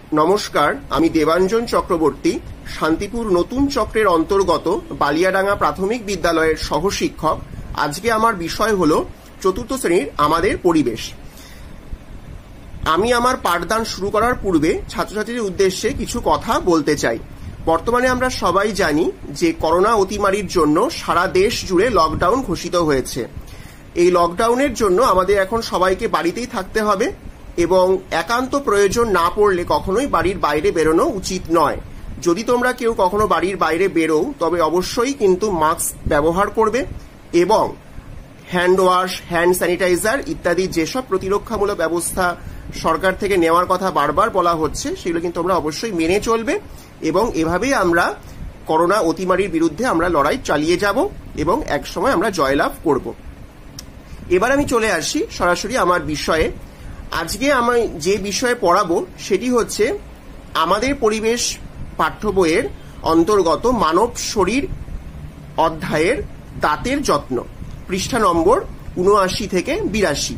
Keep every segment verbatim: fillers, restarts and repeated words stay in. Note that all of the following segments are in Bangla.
নমস্কার, আমি দেবাঞ্জন চক্রবর্তী, শান্তিপুর নতুন চক্রের অন্তর্গত বালিয়াডাঙ্গা প্রাথমিক বিদ্যালয়ের সহশিক্ষক। আজকে আমার বিষয় হলো চতুর্থ শ্রেণীর আমাদের পরিবেশ। আমি আমার পাঠদান শুরু করার পূর্বে ছাত্রছাত্রীদের উদ্দেশ্যে কিছু কথা বলতে চাই। বর্তমানে আমরা সবাই জানি যে করোনা অতিমারির জন্য সারা দেশ জুড়ে লকডাউন ঘোষিত হয়েছে। এই লকডাউনের জন্য আমাদের এখন সবাইকে বাড়িতেই থাকতে হবে এবং একান্ত প্রয়োজন না পড়লে কখনোই বাড়ির বাইরে বেরোনো উচিত নয়। যদি তোমরা কেউ কখনো বাড়ির বাইরে বেরো তবে অবশ্যই কিন্তু মাস্ক ব্যবহার করবে এবং হ্যান্ড ওয়াশ, হ্যান্ড স্যানিটাইজার ইত্যাদি যেসব প্রতিরক্ষামূলক ব্যবস্থা সরকার থেকে নেওয়ার কথা বারবার বলা হচ্ছে সেগুলো কিন্তু তোমরা অবশ্যই মেনে চলবে এবং এভাবেই আমরা করোনা অতিমারির বিরুদ্ধে আমরা লড়াই চালিয়ে যাব এবং একসময় আমরা জয়লাভ করব। এবার আমি চলে আসি সরাসরি আমার বিষয়ে। আজকে আমি যে বিষয়ে পড়াবো সেটি হচ্ছে আমাদের পরিবেশ পাঠ্য বইয়ের অন্তর্গত মানব শরীর অধ্যায়ের দাঁতের যত্ন, পৃষ্ঠা নম্বর উনআশি থেকে বিরাশি।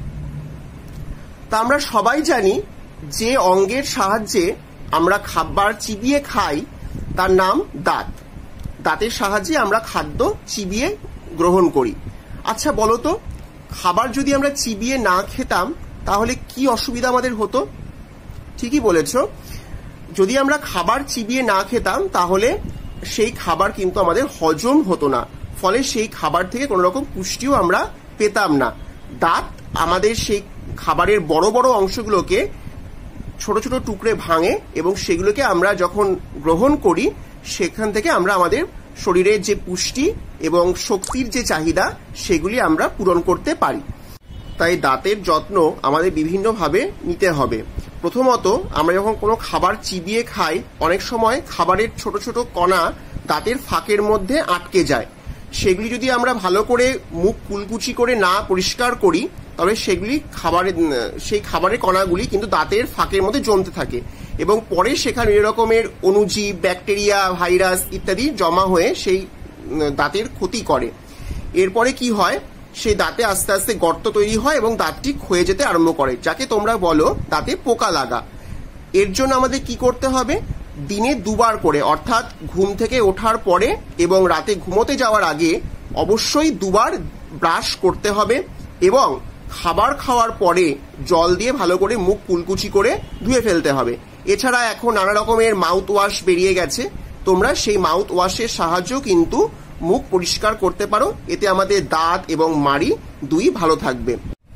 তা আমরা সবাই জানি যে অঙ্গের সাহায্যে আমরা খাবার চিবিয়ে খাই তার নাম দাঁত। দাঁতের সাহায্যে আমরা খাদ্য চিবিয়ে গ্রহণ করি। আচ্ছা বলো তো, খাবার যদি আমরা চিবিয়ে না খেতাম তাহলে কি অসুবিধা আমাদের হতো? ঠিকই বলেছ, যদি আমরা খাবার চিবিয়ে না খেতাম তাহলে সেই খাবার কিন্তু আমাদের হজম হতো না, ফলে সেই খাবার থেকে কোনো রকম পুষ্টিও আমরা পেতাম না। দাঁত আমাদের সেই খাবারের বড় বড় অংশগুলোকে ছোট ছোট টুকরে ভাঙে এবং সেগুলোকে আমরা যখন গ্রহণ করি সেখান থেকে আমরা আমাদের শরীরের যে পুষ্টি এবং শক্তির যে চাহিদা সেগুলি আমরা পূরণ করতে পারি। তাই দাঁতের যত্ন আমাদের বিভিন্নভাবে নিতে হবে। প্রথমত, আমরা যখন কোনো খাবার চিবিয়ে খাই অনেক সময় খাবারের ছোট ছোট কণা দাঁতের ফাঁকের মধ্যে আটকে যায়। সেগুলি যদি আমরা ভালো করে মুখ কুলকুচি করে না পরিষ্কার করি তবে সেগুলি খাবারের সেই খাবারের কণাগুলি কিন্তু দাঁতের ফাঁকের মধ্যে জমতে থাকে এবং পরে সেখানে এরকমের অণুজীব, ব্যাকটেরিয়া, ভাইরাস ইত্যাদি জমা হয়ে সেই দাঁতের ক্ষতি করে। এরপরে কি হয়, সেই দাঁতে আস্তে আস্তে গর্ত তৈরি হয় এবং দাঁতটি ক্ষয়ে যেতে আরম্ভ করে, যাকে তোমরা বলো দাঁতে পোকা লাগা। এর জন্য আমাদের কি করতে হবে, দিনে দুবার করে অর্থাৎ ঘুম থেকে ওঠার পরে এবং রাতে ঘুমোতে যাওয়ার আগে অবশ্যই দুবার ব্রাশ করতে হবে এবং খাবার খাওয়ার পরে জল দিয়ে ভালো করে মুখ কুলকুচি করে ধুয়ে ফেলতে হবে। এছাড়া এখন নানা রকমের মাউথ ওয়াশ বেরিয়ে গেছে, তোমরা সেই মাউথ ওয়াশের সাহায্যেও কিন্তু মুখ পরিষ্কার করতে পারো। এতে আমাদের দাঁত এবং মাড়ি দুই ভালো থাকবে।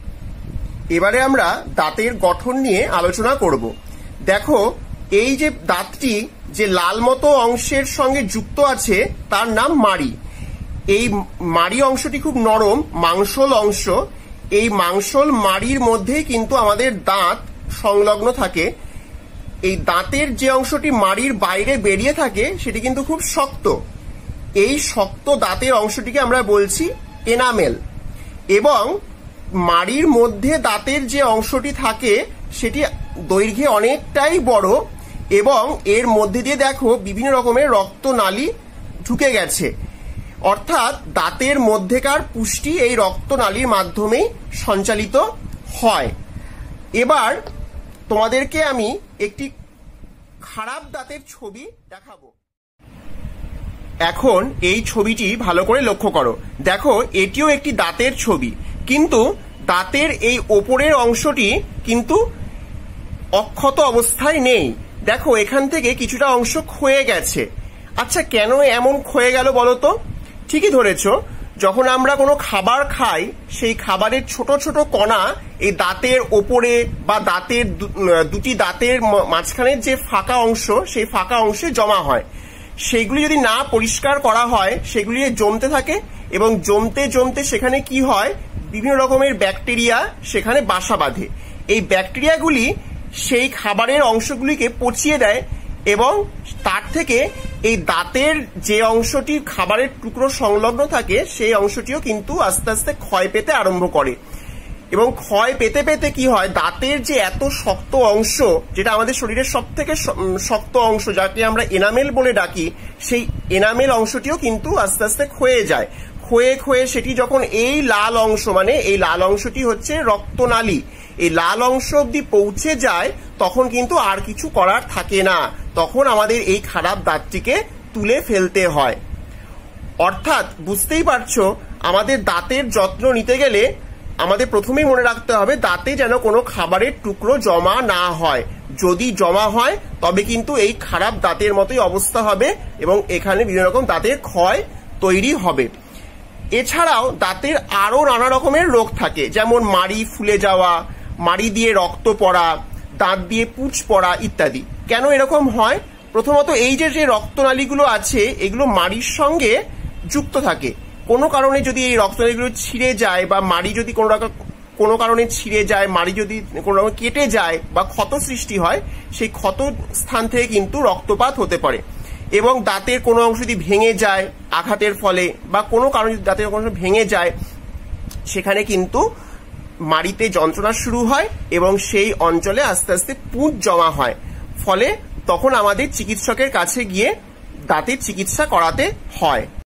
এবারে আমরা দাঁতের গঠন নিয়ে আলোচনা করব। দেখো, এই যে দাঁতটি যে লাল মতো অংশের সঙ্গে যুক্ত আছে তার নাম মাড়ি। এই মাড়ি অংশটি খুব নরম মাংসল অংশ। এই মাংসল মাড়ির মধ্যেই কিন্তু আমাদের দাঁত সংলগ্ন থাকে। এই দাঁতের যে অংশটি মাড়ির বাইরে বেরিয়ে থাকে সেটি কিন্তু খুব শক্ত। এই শক্ত দাঁতের অংশটিকে আমরা বলছি এনামেল এবং মাড়ির মধ্যে দাঁতের যে অংশটি থাকে সেটি দৈর্ঘ্যে অনেকটাই বড় এবং এর মধ্যে দিয়ে দেখো বিভিন্ন রকমের রক্তনালী ঢুকে গেছে, অর্থাৎ দাঁতের মধ্যেকার পুষ্টি এই রক্তনালীর মাধ্যমেই সঞ্চালিত হয়। এবার তোমাদেরকে আমি একটি খারাপ দাঁতের ছবি দেখাবো। এখন এই ছবিটি ভালো করে লক্ষ্য করো। দেখো, এটিও একটি দাঁতের ছবি, কিন্তু দাঁতের এই ওপরের অংশটি কিন্তু অক্ষত অবস্থায় নেই। দেখো, এখান থেকে কিছুটা অংশ ক্ষয়ে গেছে। আচ্ছা, কেন এমন ক্ষয়ে গেল বলো তো? ঠিকই ধরেছ, যখন আমরা কোনো খাবার খাই সেই খাবারের ছোট ছোট কণা এই দাঁতের ওপরে বা দাঁতের দুটি দাঁতের মাঝখানের যে ফাঁকা অংশ সেই ফাঁকা অংশে জমা হয়। সেগুলি যদি না পরিষ্কার করা হয় সেগুলি জমতে থাকে এবং জমতে জমতে সেখানে কি হয়, বিভিন্ন রকমের ব্যাকটেরিয়া সেখানে বাসা বাঁধে। এই ব্যাকটেরিয়াগুলি সেই খাবারের অংশগুলিকে পচিয়ে দেয় এবং তার থেকে এই দাঁতের যে অংশটি খাবারের টুকরো সংলগ্ন থাকে সেই অংশটিও কিন্তু আস্তে আস্তে ক্ষয় পেতে আরম্ভ করে এবং ক্ষয় পেতে পেতে কি হয়, দাঁতের যে এত শক্ত অংশ, যেটা আমাদের শরীরের সব থেকে শক্ত অংশ যাকে আমরা এনামেল বলে ডাকি, সেই এনামেল অংশটিও কিন্তু আস্তে আস্তে ক্ষয়ে যায়। ক্ষয়ে ক্ষয়ে সেটি যখন এই লাল অংশ, মানে এই লাল অংশটি হচ্ছে রক্তনালী, এই লাল অংশ অব্দি পৌঁছে যায়, তখন কিন্তু আর কিছু করার থাকে না, তখন আমাদের এই খারাপ দাঁতটিকে তুলে ফেলতে হয়। অর্থাৎ বুঝতেই পারছো, আমাদের দাঁতের যত্ন নিতে গেলে আমাদের প্রথমেই মনে রাখতে হবে দাঁতে যেন কোনো খাবারের টুকরো জমা না হয়। যদি জমা হয় তবে কিন্তু এই খারাপ দাঁতের মতোই অবস্থা হবে এবং এখানে বিভিন্ন রকম দাঁতের ক্ষয় তৈরি হবে। এছাড়াও দাঁতের আরো নানা রকমের রোগ থাকে, যেমন মাড়ি ফুলে যাওয়া, মাড়ি দিয়ে রক্ত পড়া, দাঁত দিয়ে পুঁজ পড়া ইত্যাদি। কেন এরকম হয়? প্রথমত এই যে যে রক্তনালীগুলো আছে এগুলো মাড়ির সঙ্গে যুক্ত থাকে। কোনো কারণে যদি এই রক্তনালীগুলো ছিঁড়ে যায় বা মাড়ি যদি কোনো রকম কোনো কারণে ছিঁড়ে যায়, মাড়ি যদি কোনো রকম কেটে যায় বা ক্ষত সৃষ্টি হয়, সেই ক্ষত স্থান থেকে কিন্তু রক্তপাত হতে পারে। এবং দাঁতের কোনো অংশ যদি ভেঙে যায় আঘাতের ফলে বা কোনো কারণে যদি দাঁতের কোনো অংশ ভেঙে যায়, সেখানে কিন্তু মাড়িতে যন্ত্রণা শুরু হয় এবং সেই অঞ্চলে আস্তে আস্তে পুঁজ জমা হয়। ফলে তখন আমাদের চিকিৎসকের কাছে গিয়ে দাঁতের চিকিৎসা করাতে হয়।